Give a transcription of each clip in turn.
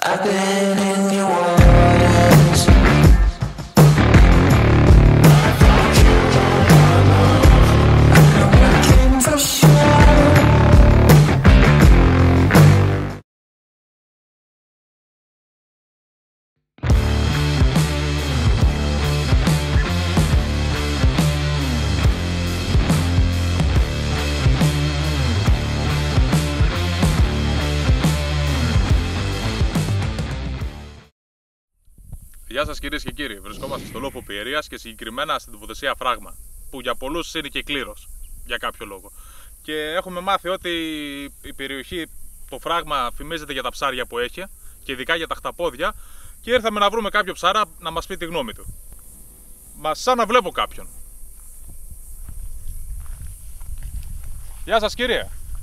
I've been in your waters. I know I can for sure. Γεια σας κυρίες και κύριοι, βρισκόμαστε στο λόφο Πιερίας και συγκεκριμένα στην τοποθεσία Φράγμα, που για πολλούς είναι και κλήρος, για κάποιο λόγο. Και έχουμε μάθει ότι η περιοχή, το Φράγμα, φημίζεται για τα ψάρια που έχει και ειδικά για τα χταπόδια, και ήρθαμε να βρούμε κάποιο ψάρα να μας πει τη γνώμη του. Σαν να βλέπω κάποιον. Γεια σας κύριε.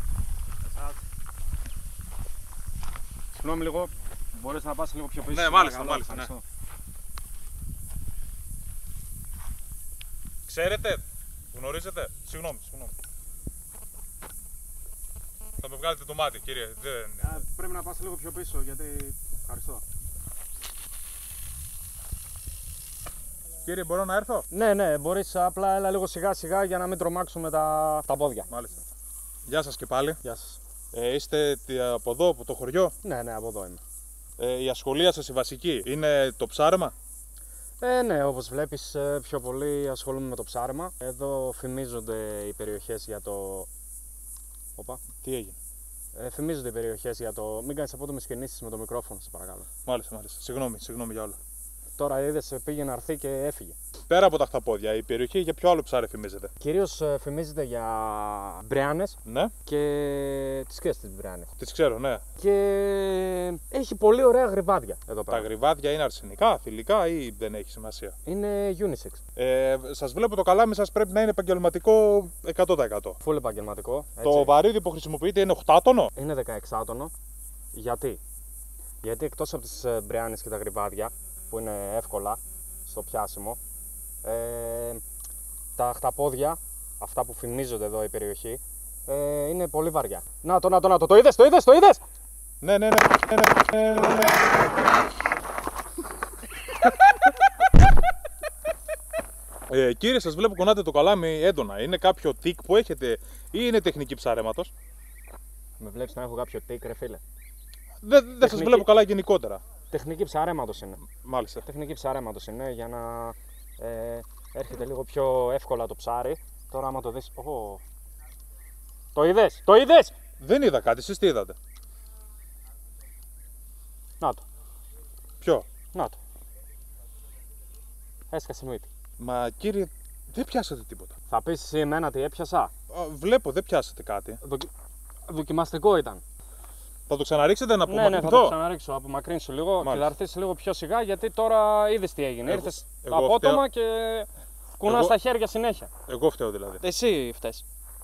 Συγγνώμη λίγο, μπορείς να πας λίγο πιο πίσω? Ναι, μάλιστα, μάλιστα. Ναι. Ξέρετε, γνωρίζετε, συγγνώμη. Θα με βγάλετε το μάτι, κύριε. Πρέπει να πας λίγο πιο πίσω, γιατί... Ευχαριστώ. Κύριε, μπορώ να έρθω? Ναι, μπορείς, απλά έλα λίγο σιγά σιγά για να μην τρομάξουμε τα πόδια. Μάλιστα. Γεια σας και πάλι. Γεια σας. Είστε από εδώ, από το χωριό? Ναι, από εδώ είμαι. Η ασχολία σας η βασική είναι το ψάρεμα? Ναι, όπως βλέπεις, πιο πολύ ασχολούμαι με το ψάρεμα. Εδώ φημίζονται οι περιοχές για το... Οπα. Τι έγινε? Φημίζονται οι περιοχές για το... Μην κάνεις απότομες κινήσεις με το μικρόφωνο, σε παρακαλώ. Μάλιστα. Συγγνώμη για όλα. Τώρα είδες, πήγε να έρθει και έφυγε. Πέρα από τα χταπόδια, η περιοχή για ποιο άλλο ψάρι φημίζεται? Κυρίως φημίζεται για μπριάνες. Ναι. Και τις ξέρεις τις μπριάνες? Τις ξέρω, ναι. Και έχει πολύ ωραία γρυβάδια εδώ πέρα. Τα γρυβάδια είναι αρσενικά, θηλυκά ή δεν έχει σημασία? Είναι unisex. Σας βλέπω το καλάμι σας πρέπει να είναι επαγγελματικό 100%. Full επαγγελματικό. Το βαρύδι που χρησιμοποιείτε είναι 8άτονο? Είναι 16άτονο. Γιατί? Γιατί εκτός από τις μπριάνες και τα γρυβάδια, που είναι εύκολα στο πιάσιμο, τα χταπόδια, αυτά που φημίζονται εδώ η περιοχή, είναι πολύ βαριά. Να το, το είδες! Ναι. Κύριε, σας βλέπω κονάτε το καλάμι έντονα. Είναι κάποιο τικ που έχετε ή είναι τεχνική ψαρέματος? Με βλέπεις να έχω κάποιο τικ, ρε φίλε? Δεν σας βλέπω καλά γενικότερα. Τεχνική ψαρέματος είναι. Μάλιστα. Τεχνική ψαρέματος είναι για να έρχεται λίγο πιο εύκολα το ψάρι. Τώρα άμα το δεις... Το είδες! Δεν είδα κάτι, εσείς τι είδατε? Να το. Ποιο? Να το. Έσκασε μύτη. Μα κύριε, δεν πιάσατε τίποτα. Θα πεις εσύ εμένα τι έπιασα? Βλέπω, δεν πιάσατε κάτι. Δοκιμαστικό ήταν. Θα το ξαναρίξετε να απομακρυνθώ? Ναι, θα το ξαναρίξω. Απομακρύνσου λίγο και θα έρθεις λίγο πιο σιγά, γιατί τώρα είδες τι έγινε. Ήρθες απότομα και κουνάς τα χέρια συνέχεια. Εγώ φταίω δηλαδή? Εσύ φταίς.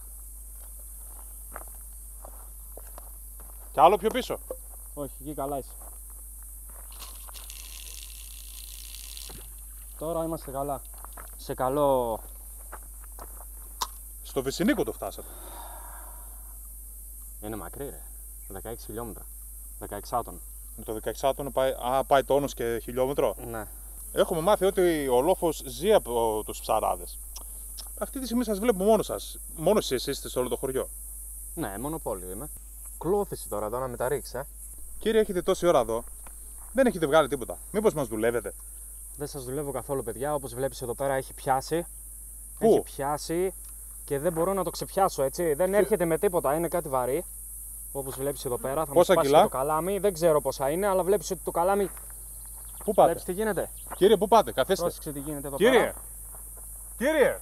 Κι άλλο πιο πίσω? Όχι, εκεί καλά είσαι. Τώρα είμαστε καλά. Σε καλό... Στο Βυσσινίκο το φτάσατε? Είναι μακρύ ρε. 16 χιλιόμετρα. 16 άτομα. Με το 16 άτομα πάει τόνος και χιλιόμετρο? Ναι. Έχουμε μάθει ότι ο λόφος ζει από τους ψαράδες. Αυτή τη στιγμή σας βλέπω μόνο σας. Μόνο εσείς είστε σε όλο το χωριό? Ναι, μονοπόλιο είμαι. Κλώθηση τώρα εδώ να με τα ρίξεις, Κύριε, έχετε τόση ώρα εδώ. Δεν έχετε βγάλει τίποτα. Μήπως μας δουλεύετε? Δεν σας δουλεύω καθόλου, παιδιά. Όπως βλέπεις εδώ πέρα έχει πιάσει. Πού? Έχει πιάσει και δεν μπορώ να το ξεπιάσω, έτσι. Δεν έρχεται με τίποτα. Είναι κάτι βαρύ. Όπως βλέπεις εδώ πέρα. Θα μου σπάσει το καλάμι. Δεν ξέρω πόσα είναι, αλλά βλέπεις ότι το καλάμι. Πού πάτε? Βλέπεις τι γίνεται? Κύριε, πού πάτε? Καθίστε. Πρόσεξε τι γίνεται εδώ πέρα. Κύριε!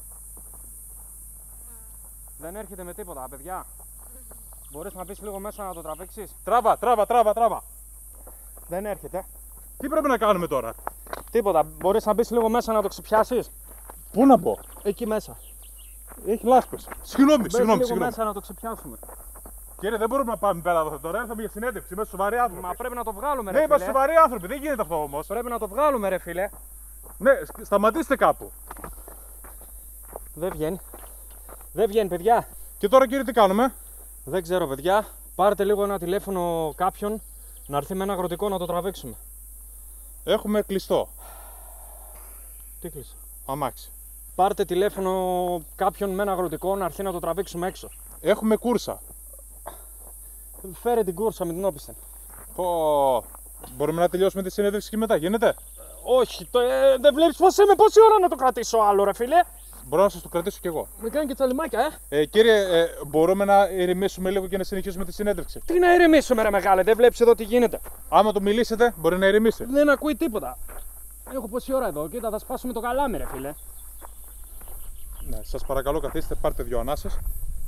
Δεν έρχεται με τίποτα, παιδιά. Μπορείς να μπεις λίγο μέσα να το τραβήξεις? Τράβα! Δεν έρχεται. Τι πρέπει να κάνουμε τώρα? Τίποτα. Μπορείς να μπεις λίγο μέσα να το ξεπιάσεις? Πού να μπω? Εκεί μέσα. Έχει λάσπες. Συγγνώμη. Λίγο μέσα να το ξεπιάσουμε. Κύριε, δεν μπορούμε να πάμε πέρα εδώ τώρα. Ήρθαμε για συνέντευξη. Είμαστε σοβαροί άνθρωποι. Μα πρέπει να το βγάλουμε, ρε Ναι, φίλε. είμαστε σοβαροί άνθρωποι. Δεν γίνεται αυτό όμως. Πρέπει να το βγάλουμε, ρε φίλε. Ναι, σταματήστε κάπου. Δεν βγαίνει. Δεν βγαίνει, παιδιά. Και τώρα, κύριε, τι κάνουμε? Δεν ξέρω, παιδιά. Πάρετε λίγο ένα τηλέφωνο κάποιον Να έρθει με ένα αγροτικό να το τραβήξουμε. Έχουμε κλειστό. Τι κλείσει. Αμάξι. Πάρτε τηλέφωνο κάποιον με ένα αγροτικό να έρθει να το τραβήξουμε έξω. Έχουμε κούρσα. Φέρε την κούρσα με την όπισθεν. Πω. Μπορούμε να τελειώσουμε τη συνέντευξη και μετά, γίνεται? Όχι, δεν βλέπεις πως είμαι, πόση ώρα να το κρατήσω άλλο ρε φίλε. Μπορώ να σας το κρατήσω κι εγώ. Με κάνει και τσαλιμάκια, Κύριε, μπορούμε να ηρεμήσουμε λίγο και να συνεχίσουμε τη συνέντευξη? Τι να ηρεμήσουμε ρε μεγάλε, δεν βλέπεις εδώ τι γίνεται. Άμα το μιλήσετε, μπορεί να ηρεμήσει. Δεν ακούει τίποτα. Έχω πόση ώρα εδώ, κοίτα θα σπάσουμε το καλάμι ρε φίλε. Ναι, σας παρακαλώ καθίστε, πάρτε 2 ανάσες.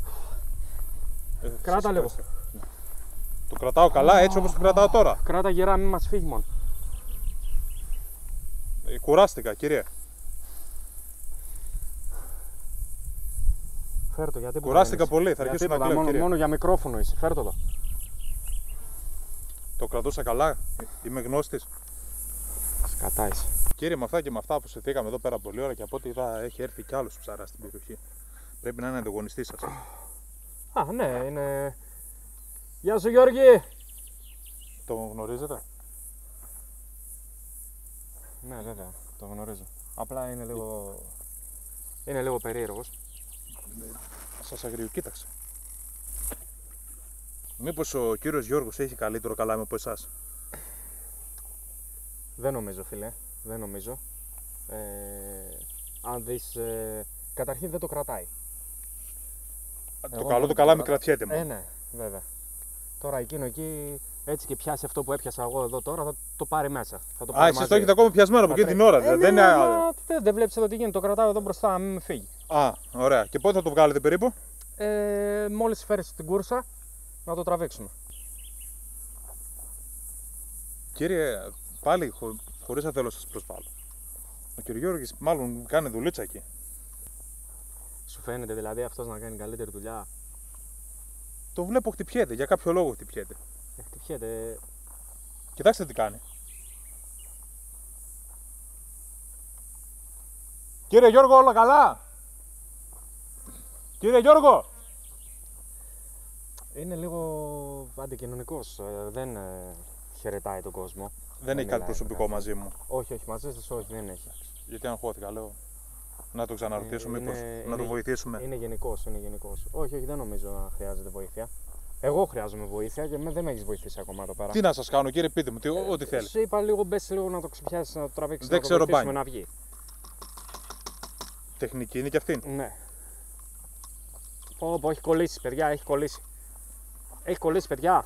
Κράτα λίγο. Ναι. Το κρατάω καλά, έτσι όπως το κρατάω τώρα. Κράτα γερά, μην μας φύγει μόνο. Κουράστηκα, κύριε. Φέρ' το, γιατί Κουράστηκα πολύ, θα αρχίσω να κλαίω, κύριε. Μόνο για μικρόφωνο είσαι, φέρ' το εδώ. Το κρατούσα καλά, είμαι γνώστης. Σκατά είσαι. Κύριε, με αυτά και με αυτά που συζητήκαμε εδώ πέρα πολλή ώρα και από ό,τι είδα έχει έρθει κι άλλος ψαράς στην περιοχή. Πρέπει να είναι ανταγωνιστής σας. Α, ναι, είναι... Γεια σου Γιώργη! Το γνωρίζετε? Ναι, βέβαια, το γνωρίζω. Απλά είναι λίγο περίεργος. Σας αγριοκοίταξε. Μήπως ο κύριος Γιώργος έχει καλύτερο καλάμι από εσάς? Δεν νομίζω φίλε, δεν νομίζω. Αν δεις, καταρχήν δεν το κρατάει. Το καλό το καλάμι κρατιέται μου. Ναι, βέβαια. Τώρα εκείνο εκεί, έτσι και πιάσει αυτό που έπιασα εγώ εδώ τώρα, θα το πάρει μέσα. Θα το πάρει εσείς το έχετε ακόμα πιασμένο από εκείνη την ώρα. Δεν βλέπεις εδώ τι γίνεται, το κρατάω εδώ μπροστά, να μην με φύγει. Α, ωραία. Και πότε θα το βγάλετε περίπου? Μόλις φέρεις την κούρσα, να το τραβήξουμε. Κύριε, πάλι χωρίς να θέλω να σας προσβάλλω. Ο κύριος Γιώργης μάλλον κάνει δουλίτσα εκεί. Σου φαίνεται δηλαδή αυτός να κάνει καλύτερη δουλειά? Το βλέπω χτυπιέται, για κάποιο λόγο χτυπιέται. Χτυπιέται. Κοιτάξτε τι κάνει. Κύριε Γιώργο, όλα καλά? Κύριε Γιώργο! Είναι λίγο αντικοινωνικός, δεν χαιρετάει τον κόσμο. Δεν έχει κάτι προσωπικό μαζί μου. Όχι, μαζί σας όχι, δεν έχει. Γιατί αγχώθηκα, λέω. Να το ξαναρωτήσουμε, μήπως να το βοηθήσουμε. Είναι γενικός. Όχι, δεν νομίζω να χρειάζεται βοήθεια. Εγώ χρειάζομαι βοήθεια και δεν με έχεις βοηθήσει ακόμα εδώ πέρα. Τι να σας κάνω, κύριε, πείτε μου, ό,τι θέλετε. Σου είπα λίγο, μπες λίγο να το ξεπιάσεις, να το τραβήξεις, δεν να το βοηθήσουμε μπάνι. να βγει. Τεχνική είναι και αυτή. Ναι. Πω, έχει κολλήσει, παιδιά, έχει κολλήσει. Έχει κολλήσει, παιδιά.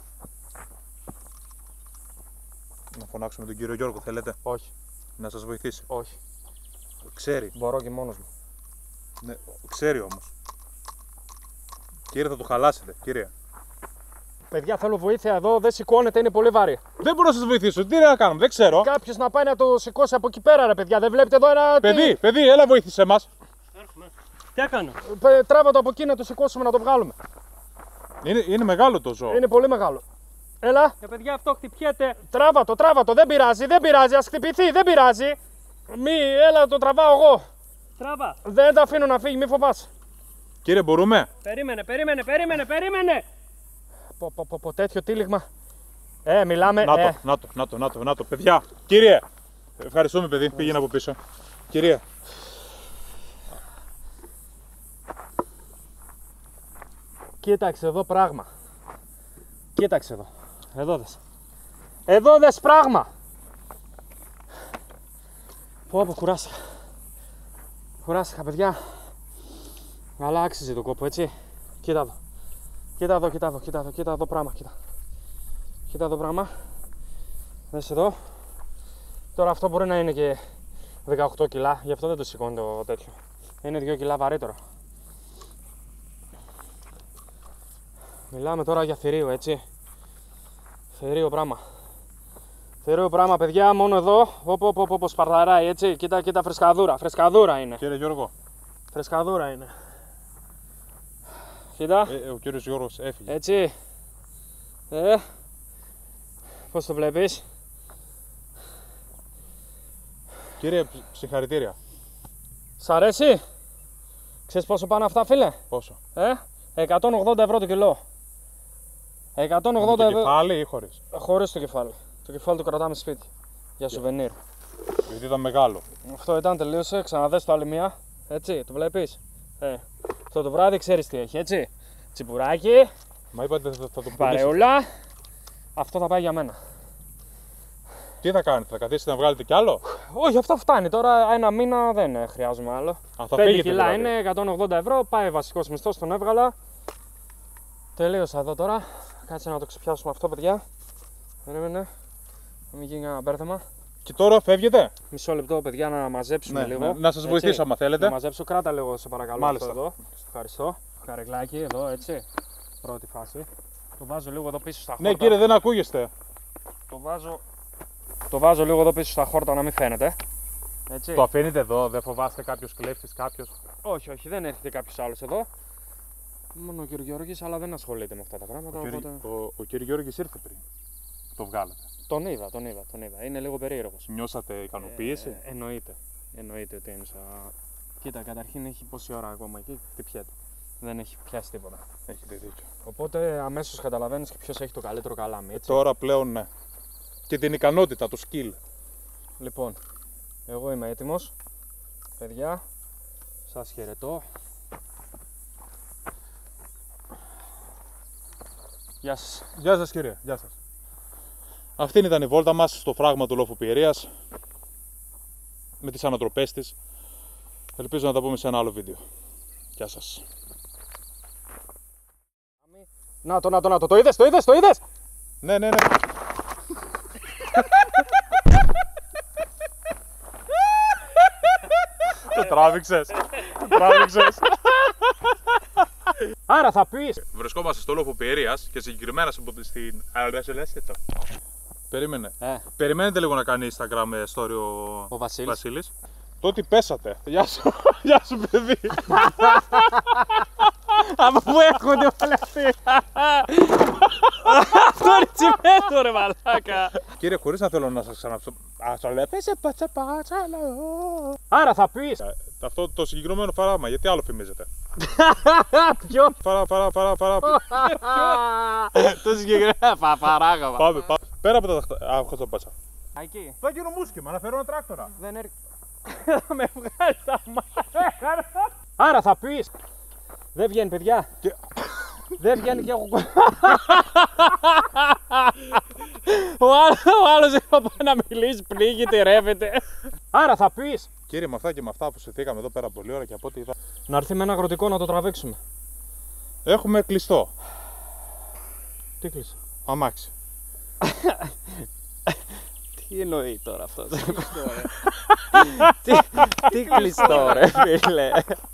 Να φωνάξουμε τον κύριο Γιώργο, θέλετε? Όχι. Να σας βοηθήσει? Όχι. Ξέρει. Μπορώ και μόνος μου. Ναι, ξέρει όμως. Κύριε, θα το χαλάσετε, κύριε. Παιδιά, θέλω βοήθεια εδώ, δεν σηκώνεται, είναι πολύ βαρύ. Δεν μπορώ να σας βοηθήσω, τι να κάνουμε, δεν ξέρω. Κάποιος να πάει να το σηκώσει από εκεί πέρα, ρε παιδιά, δεν βλέπετε εδώ ένα. Παιδί, έλα βοήθησε μας. Έρχομαι. Τι έκανα? Τράβα το από εκεί να το σηκώσουμε να το βγάλουμε. Είναι μεγάλο το ζώο. Είναι πολύ μεγάλο. Έλα. Παιδιά, αυτό χτυπιέται. Τράβα το, δεν πειράζει, ας χτυπηθεί, δεν πειράζει. Έλα, το τραβάω εγώ. Τράβα. Δεν τα αφήνω να φύγει, μη φοβάσαι. Κύριε, μπορούμε? Περίμενε. Πω, τέτοιο τύλιγμα. Μιλάμε. Να το, παιδιά. Κύριε, ευχαριστούμε, παιδί, πήγαινε από πίσω. Κυρία. Κοίταξε εδώ πράγμα. Κοίταξε εδώ. Εδώ δες πράγμα. Πω, κουράστηκα, παιδιά. Αλλά άξιζε το κόπο, έτσι. Κοίτα εδώ πράγμα, κοίτα εδώ πράγμα. Δες εδώ. Τώρα αυτό μπορεί να είναι και 18 κιλά, γι' αυτό δεν το σηκώνει το τέτοιο. Είναι 2 κιλά βαρύτερο. Μιλάμε τώρα για θηρίο, έτσι. Θηρίο πράγμα, παιδιά, μόνο εδώ. Όπω σπαρταράει, έτσι. Κοίτα, φρεσκαδούρα είναι. Κύριε Γιώργο. Φρεσκαδούρα είναι. Κοίτα. Ο κύριος Γιώργος έφυγε. Έτσι. Πώς το βλέπεις? Κύριε, συγχαρητήρια. Σ' αρέσει? Ξέρεις πόσο πάνε αυτά, φίλε? Πόσο? 180 ευρώ το κιλό. 180 Το ευρώ. κεφάλι ή χωρίς? Χωρίς το κεφάλι. Το κεφάλι το κρατάμε σπίτι. Για σουβενίρ. Γιατί ήταν μεγάλο. Αυτό ήταν, τελείωσε. Ξαναδες το άλλη μία. Έτσι, το βλέπεις. Αυτό το βράδυ ξέρεις τι έχει, έτσι. Τσιπουράκι, Μα είπατε θα το πουλήσετε. παρεούλα. Αυτό θα πάει για μένα. Τι θα κάνετε, θα καθίσετε να βγάλετε κι άλλο? Όχι, αυτό φτάνει. Τώρα ένα μήνα δεν χρειάζομαι άλλο. Α, θα 5 φύγετε κιλά δηλαδή. είναι, 180 ευρώ. Πάει βασικός μισθός, τον έβγαλα. Τελείωσα εδώ τώρα. Κάτσε να το ξεπιάσουμε αυτό, παιδιά. Περίμενε. Να μην γίνει κανένα μπέρδεμα. Και τώρα φεύγετε. Μισό λεπτό, παιδιά, να μαζέψουμε λίγο. Να σας βοηθήσω Έτσι. άμα θέλετε. Να μαζέψω, κράτα λίγο, σε παρακαλώ. Μάλιστα. Αυτό εδώ. Ευχαριστώ. Καρεκλάκι εδώ, έτσι. Πρώτη φάση. Το βάζω λίγο εδώ πίσω στα χόρτα. Ναι κύριε, δεν ακούγεστε. Το βάζω λίγο εδώ πίσω στα χόρτα να μην φαίνεται. Έτσι. Το αφήνετε εδώ, δεν φοβάστε κάποιος κλέφτης, κάποιος? Όχι, όχι, δεν έρχεται κάποιος άλλος εδώ. Μόνο ο κύριο Γιώργης, αλλά δεν ασχολείται με αυτά τα πράγματα. Οπότε... Ο κύριο Γιώργης ήρθε πριν. Το βγάλατε. Τον είδα. Είναι λίγο περίεργος. Νιώσατε ικανοποίηση? Εννοείται ότι είναι σαν... Κοίτα, καταρχήν έχει πόση ώρα ακόμα εκεί, χτυπιέται. Δεν έχει πιάσει τίποτα. Έχετε δίκιο. Οπότε αμέσως καταλαβαίνεις και ποιος έχει το καλύτερο καλάμι, έτσι. Τώρα πλέον ναι. Και την ικανότητα, το skill. Λοιπόν, εγώ είμαι έτοιμος. Παιδιά, σας χαιρετώ. Γεια σας. Γεια σας κύριε, γεια σας. Αυτή ήταν η βόλτα μας στο φράγμα του λόφου Πιερίας. Με τις ανατροπές της. Ελπίζω να τα πούμε σε ένα άλλο βίντεο. Γεια σας. Να το, το είδες! Ναι. Το τράβηξες. Άρα θα πεις! Βρισκόμαστε στο λόφο Πιερίας και συγκεκριμένα στην... Περίμενε. Περιμένετε λίγο να κάνει Instagram story Ο Βασίλης. Το ότι πέσατε. Γεια σου παιδί. Από πού έρχονται όλοι αυτοί! Αυτό είναι τσιμέντο ρε μαλάκα! Κύριε, χωρίς να θέλω να σας ξαναψω... Πέσε πατσαπάτσαλα. Άρα θα πεις! Αυτό το συγκεκριμένο φράγμα, γιατί άλλο φημίζετε? Ποιο? Παρά. Το συγκεκριμένο παράγωμα. Πάμε. Πέρα από τα χωτσαπάτσα. Εκεί. Θα γίνω μουσκεμα, να φέρω ένα τράκτορα. Δεν έρχεται. Θα με βγάλει τα μάτια. Άρα θα πεις. Δεν βγαίνει παιδιά. Δεν βγαίνει και έχω... Ο άλλος εδώ πάει να μιλήσει, πνίγεται, ρεύεται. Άρα θα πεις. Κύριε, με αυτά και με αυτά που συθήκαμε εδώ πέρα πολλή ώρα και από ό,τι είδα. Να έρθει με ένα αγροτικό να το τραβήξουμε. Έχουμε κλειστό. Τι κλείσε? Αμάξι. Τι εννοεί τώρα αυτό? Τι κλειστό ρε φίλε?